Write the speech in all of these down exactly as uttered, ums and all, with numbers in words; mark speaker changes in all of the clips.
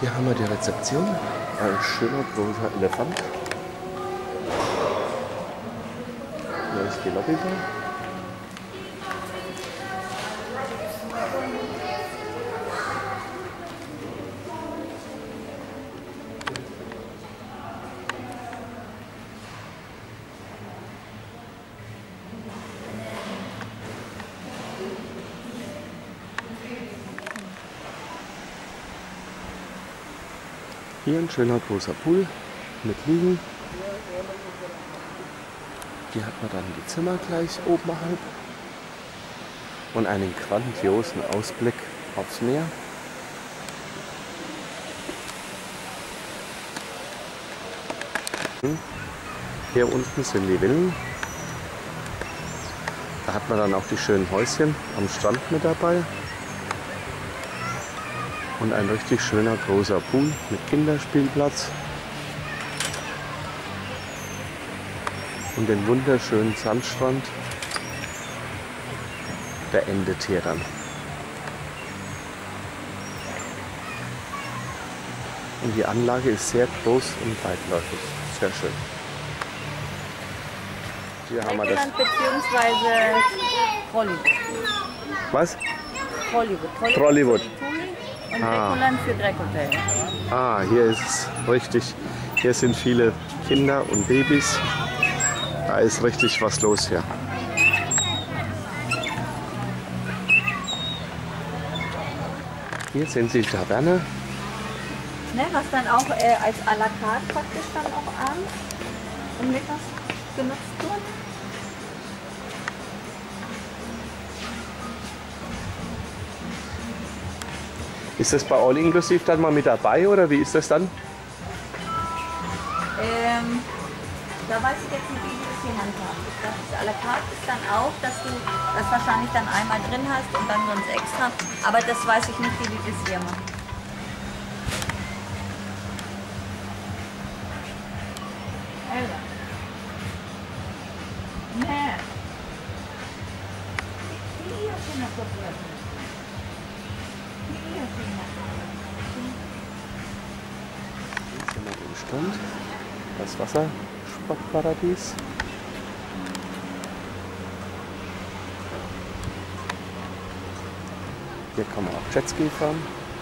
Speaker 1: Hier haben wir die Rezeption. Ein schöner großer Elefant. Hier ist die Lobbybar. Hier ein schöner großer Pool mit Liegen. Hier hat man dann die Zimmer gleich oberhalb und einen grandiosen Ausblick aufs Meer. Hier unten sind die Villen. Da hat man dann auch die schönen Häuschen am Strand mit dabei. Und ein richtig schöner großer Pool mit Kinderspielplatz. Und den wunderschönen Sandstrand. Der endet hier dann. Und die Anlage ist sehr groß und weitläufig. Sehr schön. Hier haben wir das.
Speaker 2: Beziehungsweise Hollywood.
Speaker 1: Was?
Speaker 2: Hollywood. Hollywood.
Speaker 1: Trollywood.
Speaker 2: Und
Speaker 1: Ah.
Speaker 2: Grecoland für Greg Hotel.
Speaker 1: Ah, hier ist es richtig. Hier sind viele Kinder und Babys. Da ist richtig was los hier. Hier sehen Sie die Taverne.
Speaker 2: Ne, was dann auch äh, als à la carte praktisch dann auch abends und mittags genutzt wird.
Speaker 1: Ist das bei All Inclusive dann mal mit dabei oder wie ist das dann?
Speaker 2: Ähm, da weiß ich jetzt nicht, wie die das hier handhaben. Das ist à la carte ist dann auch, dass du das wahrscheinlich dann einmal drin hast und dann sonst extra. Aber das weiß ich nicht, wie die das hier machen. Elsa. Nee. Hier sind noch so viele. Hier sind noch so
Speaker 1: Jetzt sind wir am Strand. Das Wassersportparadies. Hier kann man auch Jetski fahren.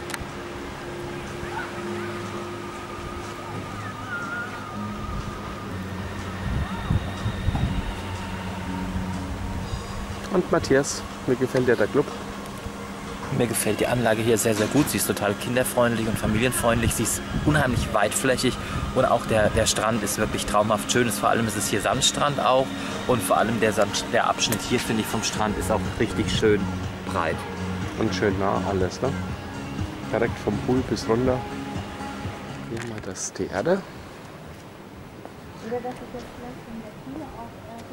Speaker 1: Und Matthias, mir gefällt dir der Club.
Speaker 3: Mir gefällt die Anlage hier sehr, sehr gut. Sie ist total kinderfreundlich und familienfreundlich. Sie ist unheimlich weitflächig und auch der, der Strand ist wirklich traumhaft schön. Vor allem ist es hier Sandstrand auch und vor allem der, Sand, der Abschnitt hier, finde ich, vom Strand ist auch richtig schön breit.
Speaker 1: Und schön nah alles, ne? Direkt vom Pool bis runter. Hier haben wir das die Erde.
Speaker 2: Oder dass ich jetzt vielleicht von der Kühe auch äh,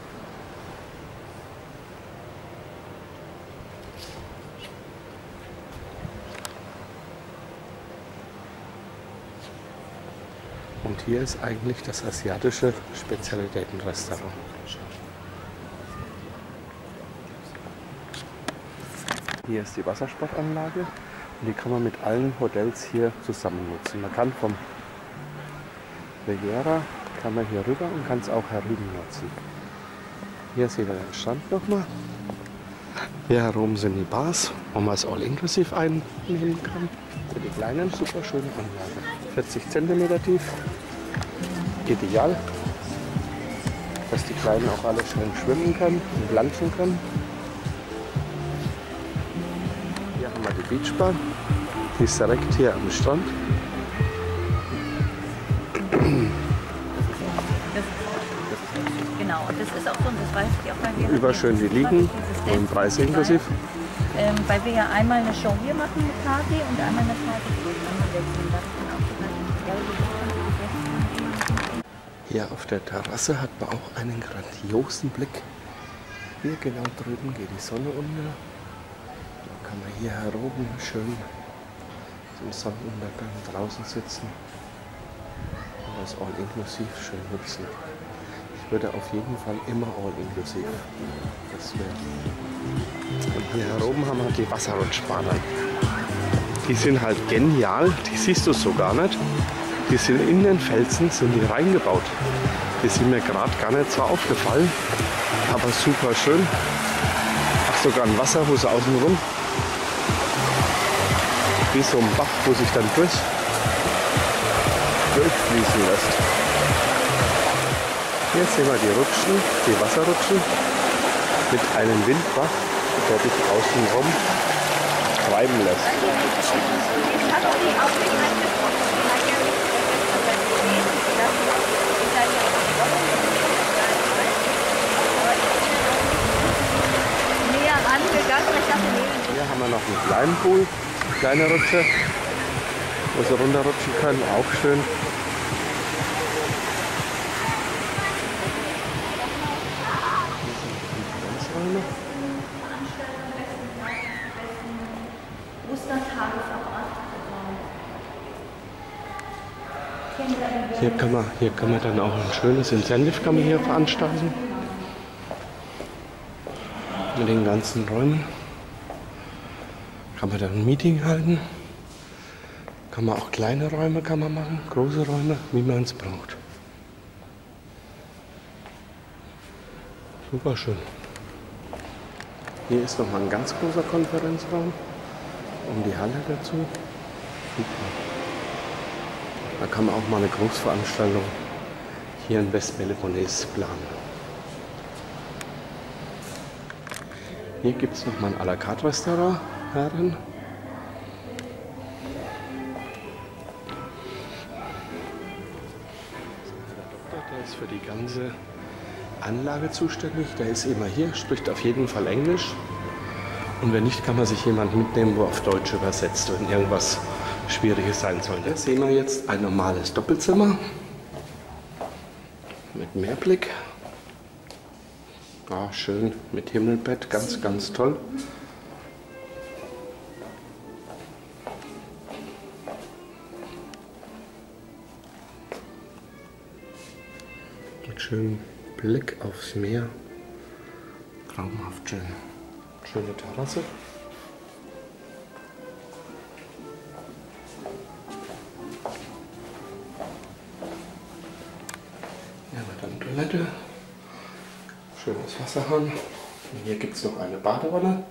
Speaker 1: Und hier ist eigentlich das asiatische Spezialitätenrestaurant. Hier ist die Wassersportanlage und die kann man mit allen Hotels hier zusammen nutzen. Man kann vom Riviera kann man hier rüber und kann es auch herüben nutzen. Hier sieht man den Strand nochmal. Hier herum sind die Bars, wo man es all inklusiv einnehmen kann. Für die kleinen super schöne Anlage. vierzig Zentimeter tief. Ideal, dass die Kleinen auch alle schön schwimmen können und planschen können. Hier haben wir die Beachbar, die ist direkt hier am Strand.
Speaker 2: Genau, und das ist auch so, und das weiß ich auch, weil wir
Speaker 1: Überschön die Liegen und Preise inklusiv.
Speaker 2: Ähm, weil wir ja einmal eine Show hier machen mit Party und einmal eine Party wechseln. Das kann auch so
Speaker 1: Hier auf der Terrasse hat man auch einen grandiosen Blick. Hier genau drüben geht die Sonne unter. Da kann man hier heroben schön zum Sonnenuntergang draußen sitzen und das all inklusiv schön nutzen. Ich würde auf jeden Fall immer all inklusiv. Das wäre. Und hier heroben haben wir die Wasserrutschbahnen. Die sind halt genial, die siehst du so gar nicht. Die sind in den Felsen, sind die reingebaut. Die sind mir gerade gar nicht so aufgefallen, aber super schön. Ach, sogar ein Wasser, wo sie außen rum, wie so ein Bach, wo sich dann durch, durchfließen lässt. Hier sehen wir die Rutschen, die Wasserrutschen mit einem Windbach, der dich außen rum treiben lässt. Hier haben wir noch einen kleinen Pool, eine kleine Rutsche, wo sie runterrutschen können, auch schön. Hier kann man, hier kann man dann auch ein schönes Incentive kann man hier veranstalten. Mit den ganzen Räumen. Kann man dann ein Meeting halten. Kann man auch kleine Räume kann man machen, große Räume, wie man es braucht. Super schön. Hier ist noch mal ein ganz großer Konferenzraum. Um die Halle dazu. Super. Da kann man auch mal eine Großveranstaltung hier in West-Peloponnes planen. Hier gibt es noch mal ein à la carte Restaurant herin. Der ist für die ganze Anlage zuständig. Der ist immer hier, spricht auf jeden Fall Englisch. Und wenn nicht, kann man sich jemand mitnehmen, wo auf Deutsch übersetzt, wenn irgendwas Schwieriges sein sollte. Hier sehen wir jetzt ein normales Doppelzimmer mit Meerblick. Ah, schön mit Himmelbett, ganz, ganz toll. Mit schönem Blick aufs Meer. Traumhaft schön. Schöne Terrasse. Hier haben wir dann Toilette. Schönes Wasserhahn. Und hier gibt es noch eine Badewanne.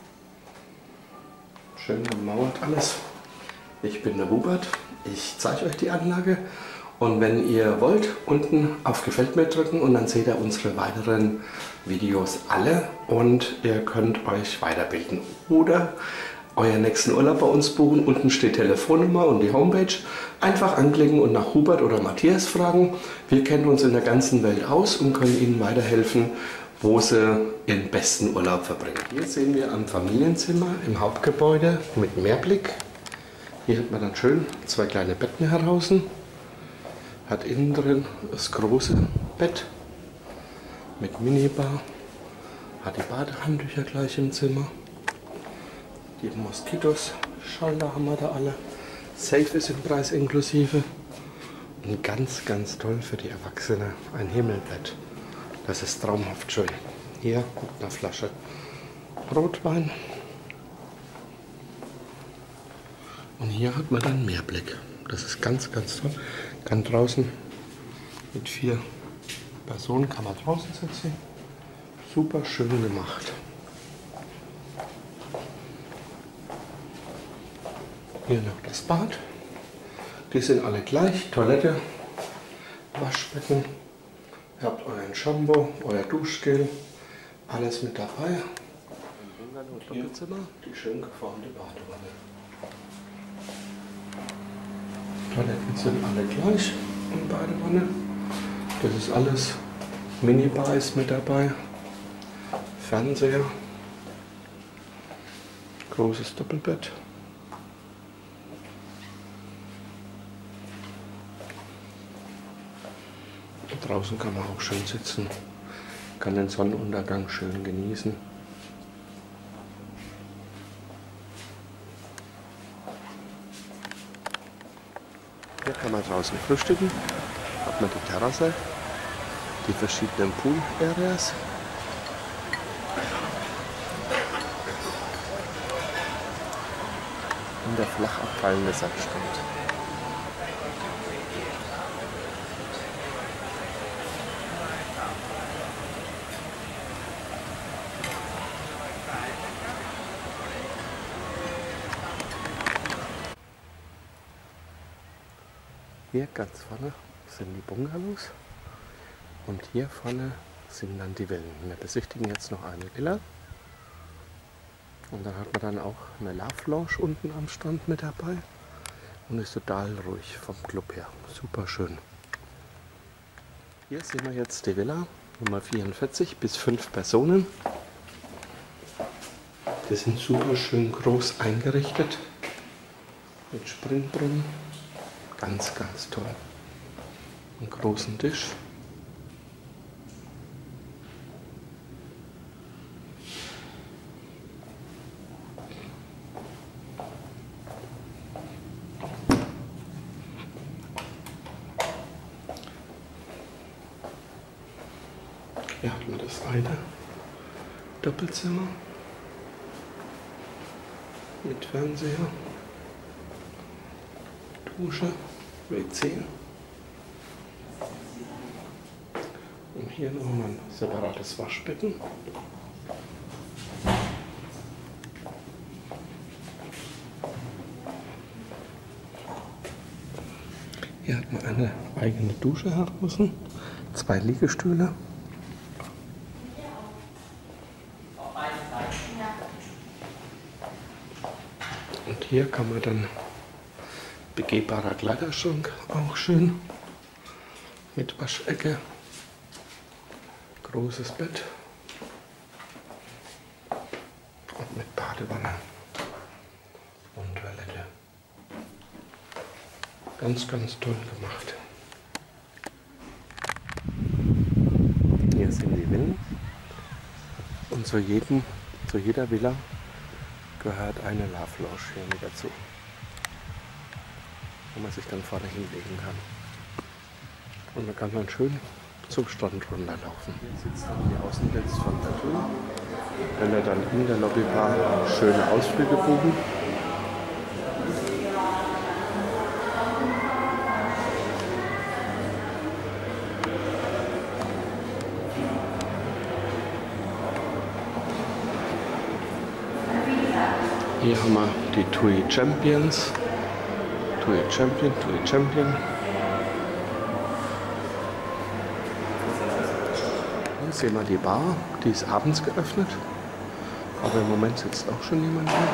Speaker 1: Schön ummauert alles. Ich bin der Hubert. Ich zeige euch die Anlage. Und wenn ihr wollt, unten auf Gefällt mir drücken und dann seht ihr unsere weiteren Videos alle und ihr könnt euch weiterbilden. Oder euren nächsten Urlaub bei uns buchen. Unten steht Telefonnummer und die Homepage. Einfach anklicken und nach Hubert oder Matthias fragen. Wir kennen uns in der ganzen Welt aus und können Ihnen weiterhelfen, wo Sie Ihren besten Urlaub verbringen. Hier sehen wir am Familienzimmer im Hauptgebäude mit Meerblick. Hier hat man dann schön zwei kleine Betten heraus. Hat innen drin das große Bett mit Minibar. Hat die Badehandtücher gleich im Zimmer. Die Moskitos, Schalter haben wir da alle. Safe ist im Preis inklusive. Und ganz, ganz toll für die Erwachsenen ein Himmelbett. Das ist traumhaft schön. Hier mit einer Flasche Rotwein. Und hier hat man dann Meerblick. Das ist ganz, ganz toll. Kann draußen mit vier Personen kann man draußen sitzen. Super schön gemacht. Hier noch das Bad. Die sind alle gleich. Toilette, Waschbecken. Ihr habt euren Shampoo, euer Duschgel. Alles mit dabei. Und hier die schön geformte Badewanne. Toiletten sind alle gleich und Badewanne. Das ist alles. Minibar ist mit dabei. Fernseher. Großes Doppelbett. Und draußen kann man auch schön sitzen. Kann den Sonnenuntergang schön genießen. Hier kann man draußen frühstücken, hat man die Terrasse, die verschiedenen Pool-Areas. und der flach abfallende Sandstrand. Hier ganz vorne sind die Bungalows und hier vorne sind dann die Villen. Wir besichtigen jetzt noch eine Villa und dann hat man dann auch eine Love Lounge unten am Strand mit dabei und ist total ruhig vom Club her. Super schön. Hier sehen wir jetzt die Villa Nummer vierundvierzig bis fünf Personen. Die sind super schön groß eingerichtet mit Springbrunnen. Ganz, ganz toll. Einen großen Tisch. Hier hat man das eine Doppelzimmer mit Fernseher. Dusche, W C. Und hier nochmal ein separates Waschbecken. Hier hat man eine eigene Dusche heraus, zwei Liegestühle. Und hier kann man dann begehbarer Kleiderschrank, auch schön, mit Waschecke, großes Bett und mit Badewanne und Toilette. Ganz, ganz toll gemacht. Hier sind die Villen und zu, jedem, zu jeder Villa gehört eine Love Lounge hier mit dazu, wo man sich dann vorne hinlegen kann. Und man kann dann schön zum Strand runterlaufen. Hier sitzt dann die Außenwelt von der Tür. Wenn wir dann in der Lobbybar schöne Ausflüge buchen. Hier haben wir die TUI Champions. TUI Champion, TUI Champion. Hier sehen wir die Bar, die ist abends geöffnet. Aber im Moment sitzt auch schon jemand hier.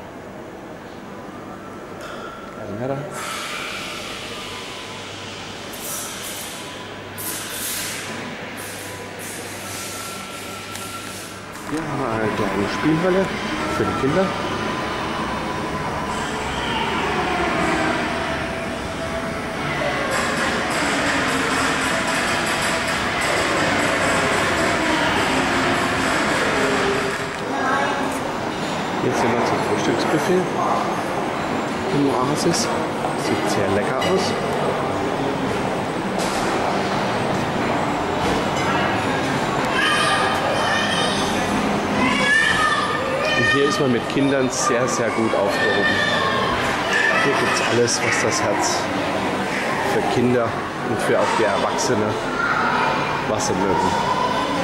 Speaker 1: Kamera. Hier haben wir eine kleine Spielhalle für die Kinder. Jetzt sind wir zum Frühstücksbuffet im Oasis. Sieht sehr lecker aus. Und hier ist man mit Kindern sehr, sehr gut aufgehoben. Hier gibt es alles, was das Herz für Kinder und für auch die Erwachsene, was sie mögen.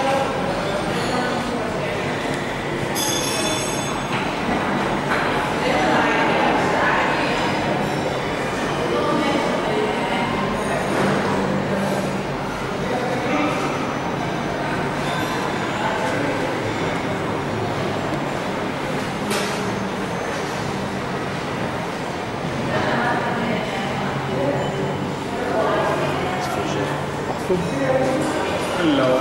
Speaker 1: Hello.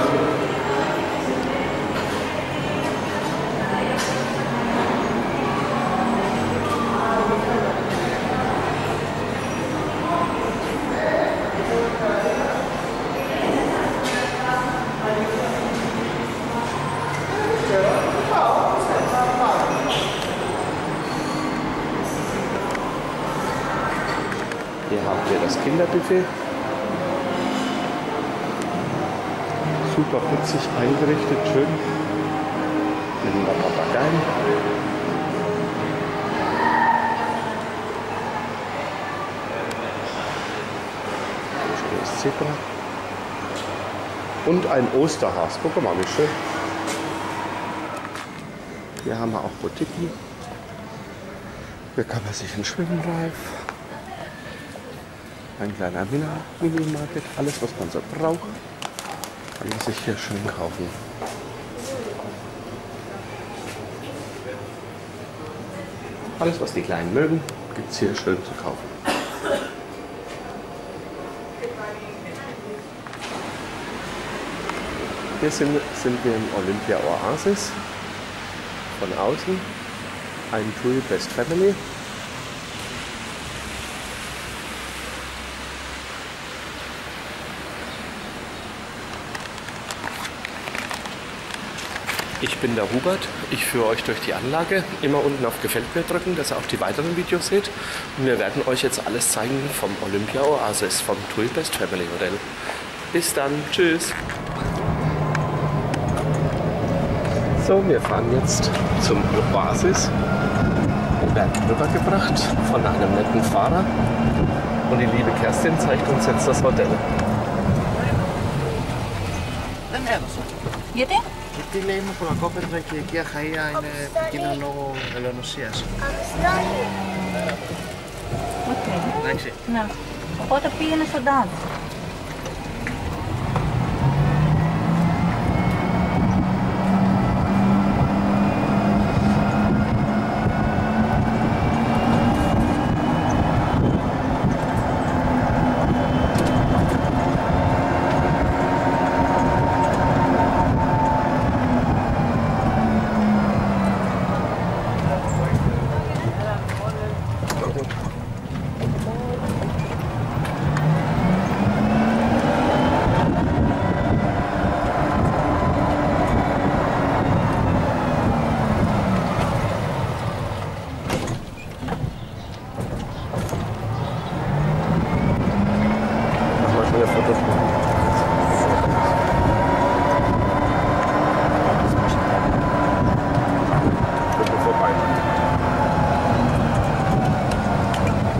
Speaker 1: Hier habt ihr das Kinderbuffet. Super putzig eingerichtet, schön. Mit ein paar Papageien. Zebra. Und ein Osterhas. Guck mal, wie schön. Hier haben wir auch Boutiquen. Hier kann man sich einen Schwimmreif, ein kleiner Mini-Market, alles was man so braucht, kann man sich hier schön kaufen. Alles was die Kleinen mögen, gibt es hier schön zu kaufen. Hier sind, sind wir im Olympia Oasis. Von außen ein TUI Best Family. Ich bin der Hubert, ich führe euch durch die Anlage. Immer unten auf Gefällt mir drücken, dass ihr auch die weiteren Videos seht. Und wir werden euch jetzt alles zeigen vom Olympia Oasis, vom TUI Best Family Hotel. Bis dann, tschüss! So, wir fahren jetzt zum Oasis. Wir werden rübergebracht von einem netten Fahrer. Und die liebe Kerstin zeigt uns jetzt das Hotel.
Speaker 2: Γιατί?
Speaker 4: Γιατί λέει είμαι κολακόπετρα και εκεί Αχαΐα είναι επικίνδυνο λόγω ελαιονοσίας.
Speaker 2: Οκ.
Speaker 4: Εντάξει.
Speaker 2: Ναι. Οπότε πήγαινε στον τάμπ.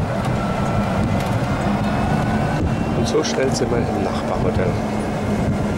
Speaker 1: So schnell sind wir im Nachbarhotel.